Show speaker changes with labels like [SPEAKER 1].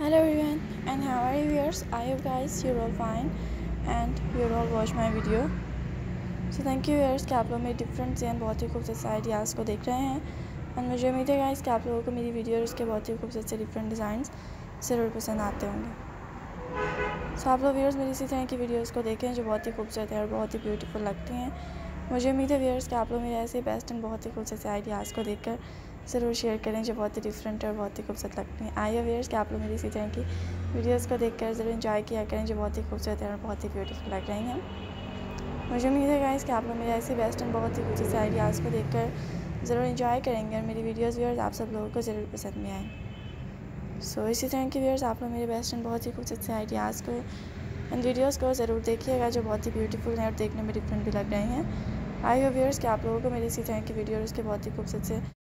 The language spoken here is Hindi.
[SPEAKER 1] Hello everyone, and how are you viewers? I hope guys you're all fine and you're all watch my video. So thank you viewers कि आप लोग मेरे डिफरेंट से बहुत ही खूबसूरत से आइडियाज़ को देख रहे हैं और मुझे उम्मीद है गाइस कि आप लोगों को मेरी वीडियो और उसके बहुत ही खूबसूरत से डिफरेंट डिज़ाइंस ज़रूर पसंद आते होंगे। सो आप लोग व्यूअर्स मेरी इसी तरह की वीडियोज़ को देखें जो बहुत ही खूबसूरत है और बहुत ही ब्यूटीफुल लगती हैं। मुझे उम्मीद है व्यूअर्स कि आप लोग मेरे ऐसे बेस्ट एंड बहुत ही खूबसूरत से आइडियाज़ को देखकर ज़रूर शेयर करें जो बहुत ही डिफरेंट और बहुत ही खूबसूरत लगती हैं। आई व्यूअर्स कि आप लोग मेरी इसी तरह की वीडियोज़ को देखकर ज़रूर एंजॉय किया करें जो बहुत ही खूबसूरत है और बहुत ही ब्यूटीफुल लग रही हैं। मुझे उम्मीद है गाइस कि आप लोग मेरे ऐसे बेस्ट एंड बहुत ही खूबसूरत से आइडियाज़ को देखकर ज़रूर एंजॉय करेंगे और मेरी वीडियोज़ व्यूअर्स आप सब लोगों को ज़रूर पसंद में आए। सो इसी तरह की व्यूअर्स आप लोग मेरे बेस्ट एंड बहुत ही खूबसूरत से आइडियाज़ को एंड वीडियोज़ को ज़रूर देखिएगा जो बहुत ही ब्यूटीफुल हैं और देखने में डिफरेंट भी लग रहे हैं। आई होप व्यूअर्स कि आप लोगों को मेरी इसी तरह की वीडियो और उसके बहुत ही खूबसूरत से